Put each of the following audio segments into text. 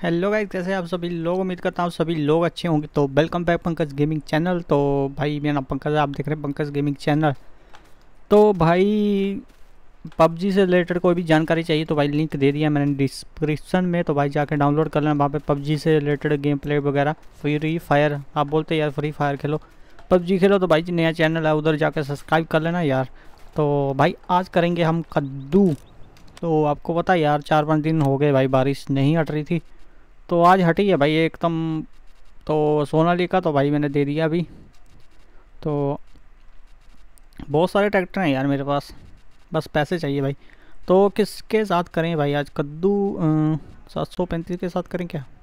Hello guys, कैसे आप सभी लोग। उम्मीद करता हूँ सभी लोग अच्छे होंगे। तो welcome back Pankaj gaming channel. तो भाई मेरा नाम पंकज है, आप देख रहे हैं पंकज गेमिंग चैनल। तो भाई पबजी से रिलेटेड कोई भी जानकारी चाहिए तो भाई लिंक दे दिया मैंने डिस्क्रिप्शन में। तो भाई जाके डाउनलोड कर लेना, वहाँ पे पबजी से रिलेटेड गेम प्ले वगैरह। फ्री फायर आप बोलते यार, फ्री फायर खेलो, पबजी खेलो, तो भाई नया चैनल है उधर जाके सब्सक्राइब कर लेना यार। तो भाई आज करेंगे हम कद्दू। तो आपको पता है यार, 4-5 दिन हो गए भाई, बारिश नहीं हट रही थी, तो आज हटी है भाई एकदम। तो सोनालिका तो भाई मैंने दे दिया अभी। तो बहुत सारे ट्रैक्टर हैं यार मेरे पास, बस पैसे चाहिए भाई। तो किसके साथ करें भाई आज कद्दू? 735 के साथ करें क्या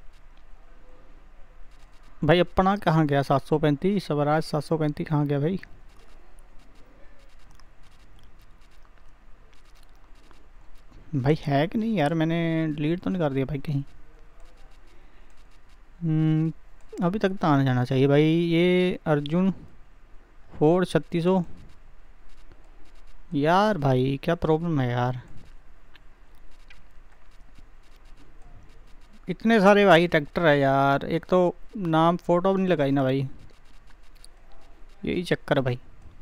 भाई? अपना कहाँ गया 735? स्वराज 735 कहाँ गया भाई? भाई है कि नहीं यार, मैंने डिलीट तो नहीं कर दिया भाई कहीं? अभी तक तो आना जाना चाहिए भाई। ये अर्जुन 4 3600 यार, भाई क्या प्रॉब्लम है यार, इतने सारे भाई ट्रैक्टर है यार। एक तो नाम फोटो भी नहीं लगाई ना भाई, यही चक्कर है भाई।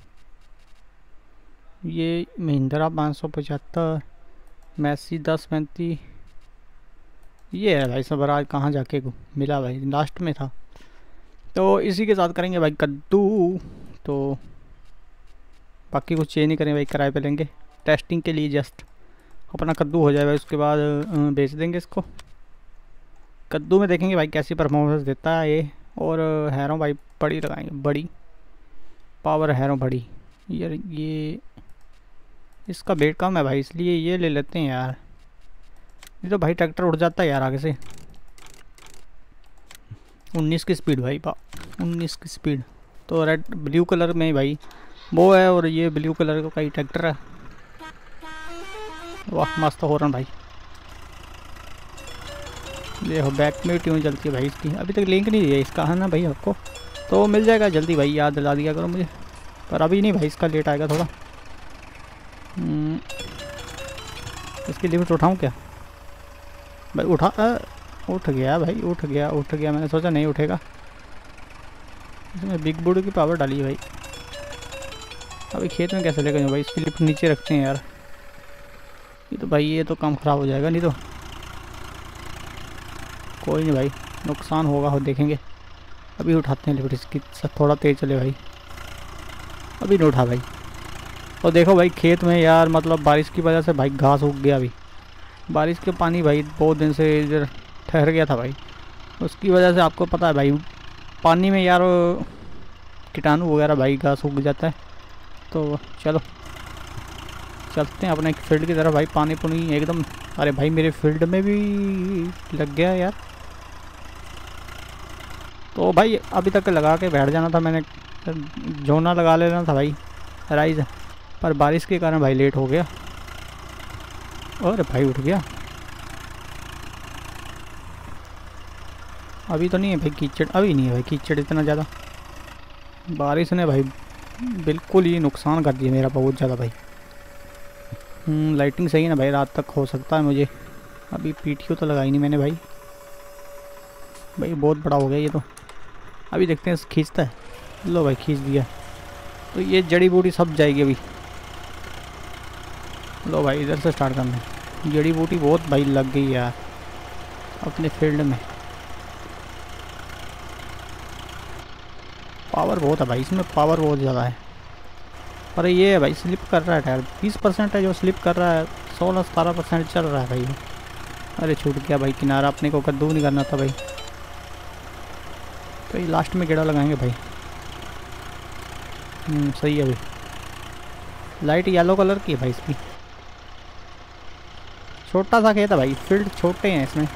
ये महिंद्रा 575, मैसी 1035, ये है भाई स्वराज। कहाँ जाके मिला भाई, लास्ट में था। तो इसी के साथ करेंगे भाई कद्दू। तो बाकी कुछ चेंज नहीं करेंगे भाई, किराए पे लेंगे टेस्टिंग के लिए जस्ट। अपना कद्दू हो जाएगा, उसके बाद बेच देंगे इसको। कद्दू में देखेंगे भाई कैसी परफॉर्मेंस देता है ये। और हैरों भाई बड़ी लगाएंगे, बड़ी पावर हैरों बड़ी। यार ये इसका वेट कम है भाई, इसलिए ये ले लेते हैं यार। ये तो भाई ट्रैक्टर उड़ जाता है यार आगे से। 19 की स्पीड भाई, 19 की स्पीड। तो रेड ब्लू कलर में भाई वो है, और ये ब्लू कलर का कई ट्रैक्टर है। वाह मस्त हो रहा भाई। देखो बैक में ट्यून चलती है भाई इसकी। अभी तक लिंक नहीं दिया इसका है ना भाई आपको, तो मिल जाएगा जल्दी भाई, याद दिला दिया करो मुझे। पर अभी नहीं भाई, इसका लेट आएगा थोड़ा। इसकी लिमिट उठाऊं क्या भाई? उठ गया भाई, उठ गया। मैंने सोचा नहीं उठेगा। इसमें बिग बूढ़ की पावर डाली है भाई। अभी खेत में कैसे लेकर जाऊँ भाई? इसकी लिफ्ट नीचे रखते हैं यार। ये तो भाई ये तो काम ख़राब हो जाएगा नहीं तो। कोई नहीं भाई, नुकसान होगा हो देखेंगे। अभी उठाते हैं लिफ्ट इसकी, थोड़ा तेज़ चले भाई। अभी नहीं उठा भाई। और देखो भाई खेत में यार, मतलब बारिश की वजह से भाई घास उग गया। अभी बारिश के पानी भाई बहुत दिन से इधर ठहर गया था भाई, उसकी वजह से आपको पता है भाई पानी में यार कीटाणु वगैरह भाई घास उग जाता है। तो चलो चलते हैं अपने फील्ड की तरफ भाई। पानी पुनी एकदम, अरे भाई मेरे फील्ड में भी लग गया यार। तो भाई अभी तक लगा के बैठ जाना था मैंने, जोना लगा लेना था भाई राइज, पर बारिश के कारण भाई लेट हो गया। और भाई उठ गया। अभी तो नहीं है भाई कीचड़, अभी नहीं है भाई कीचड़ इतना ज़्यादा। बारिश ने भाई बिल्कुल ही नुकसान कर दिया मेरा बहुत ज़्यादा भाई। लाइटिंग सही है ना भाई, रात तक हो सकता है मुझे। अभी पीटीओ तो लगाई नहीं मैंने भाई। भाई बहुत बड़ा हो गया ये तो। अभी देखते हैं खींचता है। लो भाई खींच दिया। तो ये जड़ी बूटी सब जाएगी अभी। लो भाई इधर से स्टार्ट करना है। जड़ी बूटी बहुत भाई लग गई यार अपने फील्ड में। पावर बहुत है भाई इसमें, पावर बहुत ज़्यादा है। पर ये है भाई स्लिप कर रहा है टायर। 20% है जो स्लिप कर रहा है, 16-17% चल रहा है भाई। अरे छूट गया भाई किनारा, अपने को कद्दू नहीं करना था भाई। तो ये लास्ट में गेड़ा लगाएंगे भाई। सही है भाई। लाइट येलो कलर की है भाई इसकी। छोटा सा खेत है भाई, फील्ड छोटे हैं इसमें।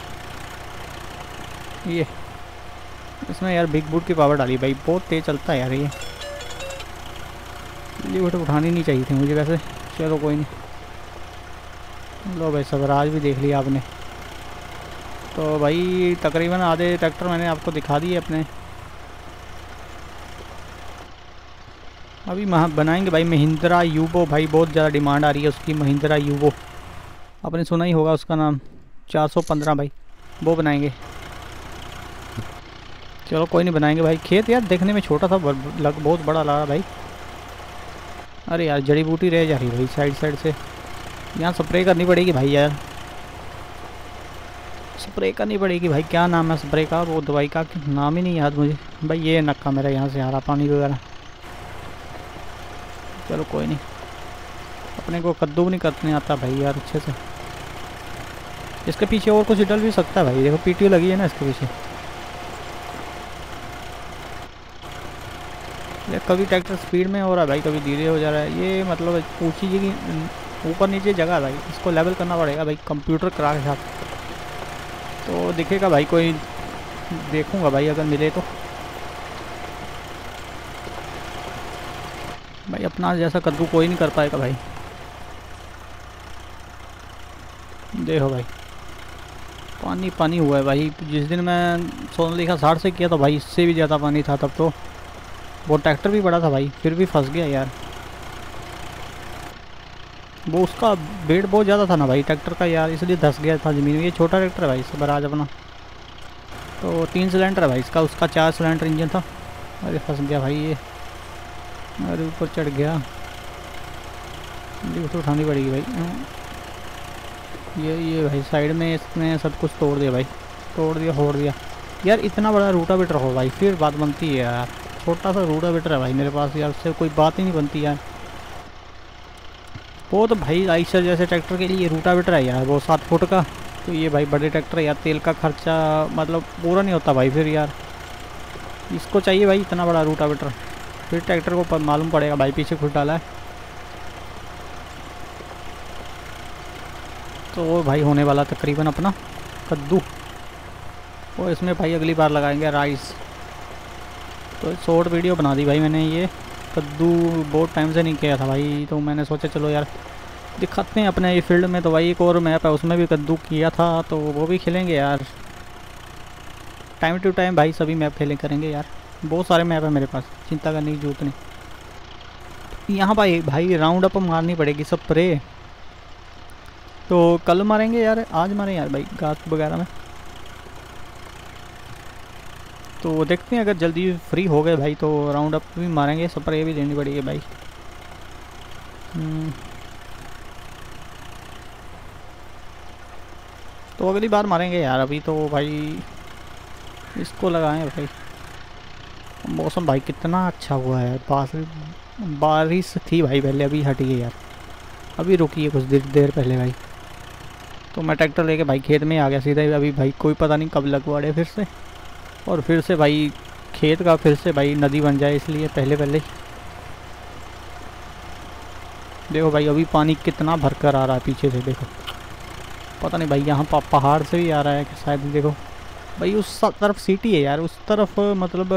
ये इसमें यार बिग बूट की पावर डाली भाई, बहुत तेज़ चलता है यार ये। लिफ्ट उठानी नहीं चाहिए थी मुझे वैसे। चलो कोई नहीं। लो भाई स्वराज भी देख लिया आपने। तो भाई तकरीबन आधे ट्रैक्टर मैंने आपको दिखा दिए अपने। अभी बनाएंगे भाई महिंद्रा यूबो। भाई बहुत ज़्यादा डिमांड आ रही है उसकी, महिंद्रा यूबो। आपने सुना ही होगा उसका नाम, 415 भाई। वो बनाएंगे। चलो कोई नहीं बनाएंगे भाई। खेत यार देखने में छोटा था, बहुत बड़ा लगा भाई। अरे यार जड़ी बूटी रह जा रही भाई साइड साइड से। यहाँ स्प्रे करनी पड़ेगी भाई यार, स्प्रे करनी पड़ेगी भाई। क्या नाम है स्प्रे का, वो दवाई का नाम ही नहीं याद मुझे भाई। ये नक्का मेरा यहाँ से आ रहा पानी वगैरह। चलो कोई नहीं, अपने को कद्दू नहीं करने आता भाई यार अच्छे से। इसके पीछे और कुछ डल भी सकता है भाई। देखो पीटीओ लगी है ना इसके पीछे। ये कभी ट्रैक्टर स्पीड में हो रहा है भाई, कभी धीरे हो जा रहा है। ये मतलब ऊंची जगह ऊपर नीचे जगह है भाई, इसको लेवल करना पड़ेगा भाई कंप्यूटर करा के साथ। तो दिखेगा भाई, कोई देखूंगा भाई अगर मिले तो। भाई अपना जैसा कद्दू कोई नहीं कर पाएगा भाई। देखो भाई पानी पानी हुआ है भाई। जिस दिन मैं सोनालिका 60 से किया तो भाई इससे भी ज़्यादा पानी था तब तो। वो ट्रैक्टर भी बड़ा था भाई, फिर भी फंस गया यार। वो उसका वेट बहुत ज़्यादा था ना भाई ट्रैक्टर का यार, इसलिए धंस गया था ज़मीन में। ये छोटा ट्रैक्टर है भाई स्वराज अपना, तो 3 सिलेंडर है भाई इसका, उसका 4 सिलेंडर इंजन था। अरे फंस गया भाई ये। अरे ऊपर चढ़ गया, लिफ्ट उठानी पड़ेगी भाई। ये भाई साइड में इसने सब कुछ तोड़ दिया भाई, तोड़ दिया फोड़ दिया यार। इतना बड़ा रूटावेटर हो भाई फिर बात बनती है यार। छोटा सा रूटावेटर है भाई मेरे पास यार, उससे कोई बात ही नहीं बनती यार। वो तो भाई आइसर जैसे ट्रैक्टर के लिए रूटावेटर है यार, वो 7 फुट का। तो ये भाई बड़े ट्रैक्टर है यार, तेल का खर्चा मतलब पूरा नहीं होता भाई फिर यार। इसको चाहिए भाई इतना बड़ा रूटावेटर। फिर ट्रैक्टर को मालूम पड़ेगा भाई पीछे खुद डाला है। तो वो भाई होने वाला तकरीबन अपना कद्दू। वो इसमें भाई अगली बार लगाएंगे राइस। तो शॉर्ट वीडियो बना दी भाई मैंने। ये कद्दू बहुत टाइम से नहीं किया था भाई, तो मैंने सोचा चलो यार दिखाते हैं अपने ये फील्ड में। तो भाई एक और मैप है उसमें भी कद्दू किया था, तो वो भी खेलेंगे यार टाइम टू टाइम भाई। सभी मैप खेलें करेंगे यार, बहुत सारे मैप है मेरे पास, चिंता करने की जरूरत नहीं। यहाँ भाई राउंड अप मारनी पड़ेगी स्प्रे। तो कल मारेंगे यार, आज मारें यार भाई घास वगैरह में। तो देखते हैं अगर जल्दी फ्री हो गए भाई तो राउंड अप भी मारेंगे, स्प्रे भी देनी पड़ेगी भाई। तो अगली बार मारेंगे यार। अभी तो भाई इसको लगाएं भाई। मौसम भाई कितना अच्छा हुआ है, बारिश थी भाई पहले, अभी हट गई यार, अभी रुकी है कुछ देर पहले भाई। तो मैं ट्रैक्टर लेके भाई खेत में आ गया सीधा। अभी भाई कोई पता नहीं कब लगवाड़े फिर से, और फिर से भाई खेत का फिर से भाई नदी बन जाए, इसलिए पहले ही। देखो भाई अभी पानी कितना भर कर आ रहा है पीछे से। देखो पता नहीं भाई यहाँ पहाड़ से भी आ रहा है कि शायद। देखो भाई उस तरफ सिटी है यार, उस तरफ मतलब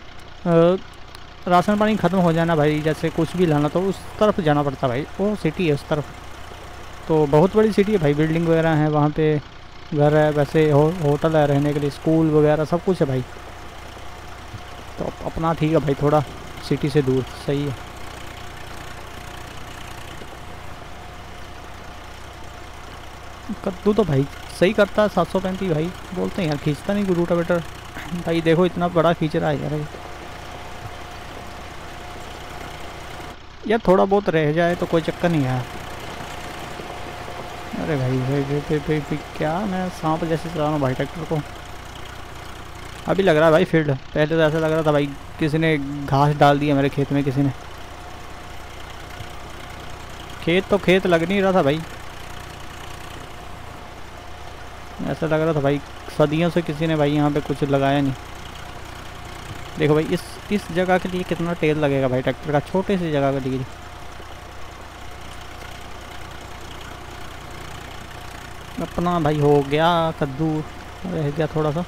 राशन पानी ख़त्म हो जाना भाई, जैसे कुछ भी लाना तो उस तरफ जाना पड़ता भाई। वो सिटी है उस तरफ, तो बहुत बड़ी सिटी है भाई। बिल्डिंग वगैरह है वहाँ पे, घर है वैसे, होटल है रहने के लिए, स्कूल वगैरह सब कुछ है भाई। तो अपना ठीक है भाई, थोड़ा सिटी से दूर सही है। कद्दू तो भाई सही करता है 735 भाई, बोलते हैं यार खींचता नहीं रूटावेटर भाई। देखो इतना बड़ा खींच रहा है यार थोड़ा बहुत रह जाए तो कोई चक्कर नहीं है। अरे भाई क्या मैं सांप जैसे चला रहा हूँ भाई ट्रैक्टर को। अभी लग रहा है भाई फील्ड, पहले तो ऐसा लग रहा था भाई किसी ने घास डाल दिया मेरे खेत में। किसी ने खेत लग नहीं रहा था भाई, ऐसा लग रहा था भाई सदियों से किसी ने भाई यहाँ पे कुछ लगाया नहीं। देखो भाई इस जगह के लिए कितना तेल लगेगा भाई ट्रैक्टर का, छोटे सी जगह के लिए। अपना भाई हो गया कद्दू, रह गया थोड़ा सा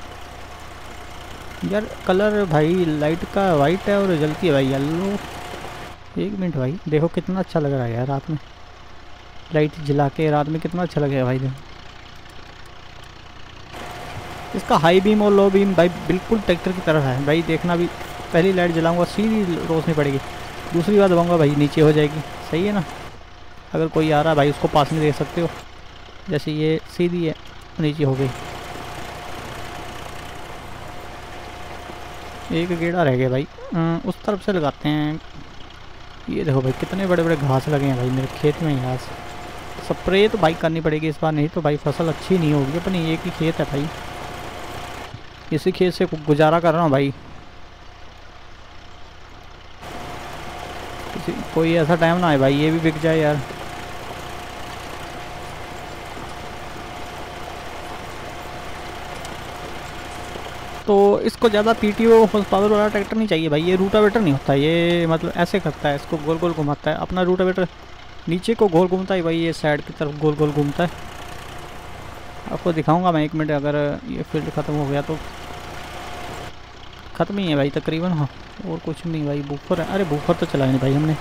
यार। कलर भाई लाइट का वाइट है और जलती है भाई येलो। 1 मिनट भाई, देखो कितना अच्छा लग रहा है यार रात में लाइट जला के। रात में कितना अच्छा लगेगा भाई। इसका हाई बीम और लो बीम भाई बिल्कुल ट्रैक्टर की तरह है भाई। देखना भी, पहली लाइट जलाऊंगा सीधी रोशनी पड़ेगी, दूसरी बार दबाऊंगा भाई नीचे हो जाएगी। सही है ना। अगर कोई आ रहा है भाई उसको पास में देख सकते हो, जैसे ये सीधी है नीचे हो गई। एक गेड़ा रह गया भाई। उस तरफ से लगाते हैं। ये देखो भाई कितने बड़े बड़े घास लगे हैं भाई मेरे खेत में यार। स्प्रे तो भाई करनी पड़ेगी इस बार, नहीं तो भाई फसल अच्छी नहीं होगी। अपनी एक ही खेत है भाई, इसी खेत से गुजारा कर रहा हूँ भाई। कोई ऐसा टाइम ना आए भाई ये भी बिक जाए यार। तो इसको ज़्यादा पीटीओ हॉर्स पावर वाला ट्रैक्टर नहीं चाहिए भाई। ये रूटावेटर नहीं होता, ये मतलब ऐसे करता है, इसको गोल गोल घुमाता है। अपना रूटावेटर नीचे को गोल घूमता है भाई, ये साइड की तरफ गोल गोल घूमता है। आपको दिखाऊंगा मैं 1 मिनट, अगर ये फील्ड ख़त्म हो गया तो ख़त्म ही है भाई तकरीबन। हाँ और कुछ नहीं भाई, बूफर है। अरे बूफर तो चलाया नहीं भाई हमने,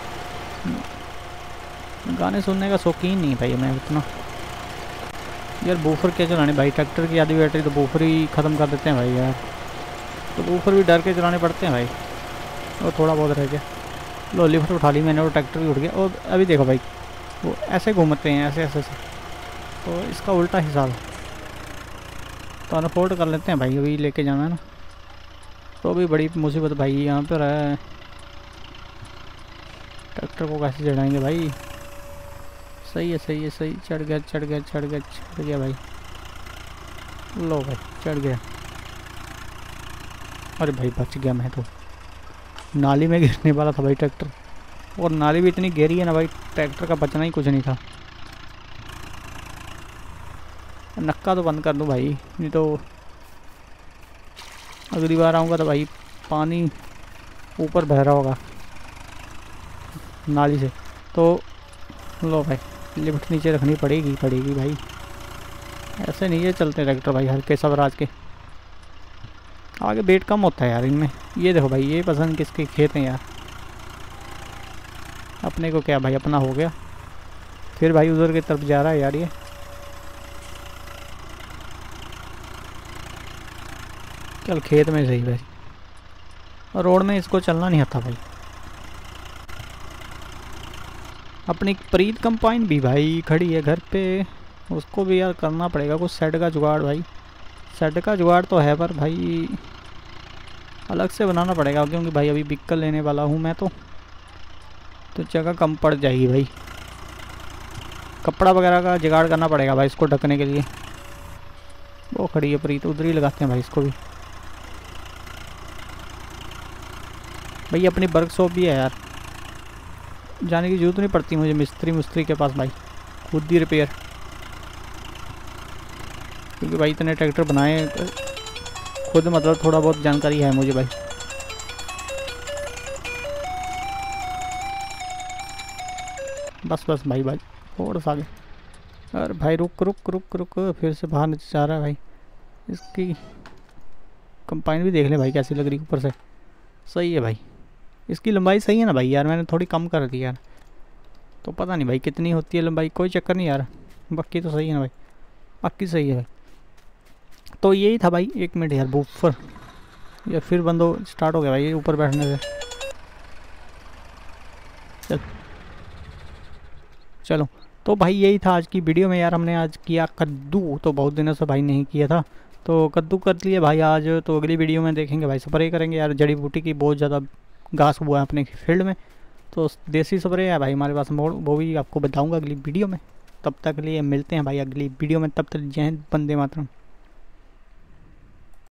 गाने सुनने का शौकीन नहीं भाई मैं उतना यार। बूफर क्या चलाने भाई, ट्रैक्टर की आधी बैटरी तो बूफर ही ख़त्म कर देते हैं भाई यार। तो बूफर भी डर के चलाने पड़ते हैं भाई। और थोड़ा बहुत रह गया, लो लिफ्ट उठा ली मैंने और ट्रैक्टर भी उठ गया। और अभी देखो भाई वो ऐसे घूमते हैं ऐसे ऐसे से, तो इसका उल्टा हिसाब है। तो अनफोल्ड कर लेते हैं भाई, अभी लेके जाना है ना। तो अभी बड़ी मुसीबत भाई यहाँ पर है। ट्रैक्टर को कैसे चढ़ाएंगे भाई। सही है सही है सही, चढ़ गया चढ़ गया चढ़ गया चढ़ गया भाई। लो भाई चढ़ गया। अरे भाई बच गया मैं तो, नाली में गिरने वाला था भाई ट्रैक्टर। और नाली भी इतनी गहरी है ना भाई, ट्रैक्टर का बचना ही कुछ नहीं था। नक्का तो बंद कर दूं भाई, नहीं तो अगली बार आऊँगा तो भाई पानी ऊपर बह रहा होगा नाली से। तो लो भाई लिफ्ट नीचे रखनी पड़ेगी भाई। ऐसे नहीं है चलते ट्रैक्टर भाई, हल्के सबराज के। आगे वेट कम होता है यार इनमें। ये देखो भाई ये पसंद किसके खेत हैं यार। अपने को क्या भाई, अपना हो गया। फिर भाई उधर की तरफ जा रहा है यार ये। चल खेत में सही भाई, और रोड में इसको चलना नहीं आता भाई। अपनी प्रीत कंपाइन भी भाई खड़ी है घर पे, उसको भी यार करना पड़ेगा कुछ सेट का जुगाड़ भाई। सेट का जुगाड़ तो है पर भाई अलग से बनाना पड़ेगा, क्योंकि भाई अभी व्हीकल लेने वाला हूँ मैं तो जगह कम पड़ जाएगी भाई। कपड़ा वगैरह का जुगाड़ करना पड़ेगा भाई इसको ढकने के लिए। वो खड़ी है प्रीत, उधर ही लगाते हैं भाई इसको भी। भाई अपनी वर्कशॉप भी है यार, जाने की जरूरत नहीं पड़ती मुझे मिस्त्री के पास भाई, खुद ही रिपेयर। क्योंकि भाई इतने ट्रैक्टर बनाए खुद, मतलब थोड़ा बहुत जानकारी है मुझे भाई। बस बस भाई भाई थोड़ा सा आगे। अरे भाई रुक रुक रुक रुक, फिर से बाहर नीचे जा रहा है भाई। इसकी कंपाइन भी देख ले भाई कैसी लग रही ऊपर से। सही है भाई, इसकी लंबाई सही है ना भाई यार, मैंने थोड़ी कम कर दी यार। तो पता नहीं भाई कितनी होती है लंबाई, कोई चक्कर नहीं यार। बाकी तो सही है ना भाई, बाकी सही है भाई। तो यही था भाई। 1 मिनट यार, बूफर या फिर बंदो स्टार्ट हो गया भाई ऊपर बैठने से। चलो तो भाई यही था आज की वीडियो में यार। हमने आज किया कद्दू, तो बहुत दिनों से भाई नहीं किया था, तो कद्दू कर लिए भाई आज। तो अगली वीडियो में देखेंगे भाई स्प्रे करेंगे यार, जड़ी बूटी की बहुत ज़्यादा घास हुआ है अपने फील्ड में, तो देसी स्प्रे है भाई हमारे पास, वो भी आपको बताऊंगा अगली वीडियो में। तब तक के लिए मिलते हैं भाई अगली वीडियो में, तब तक जय हिंद, वंदे मातरम।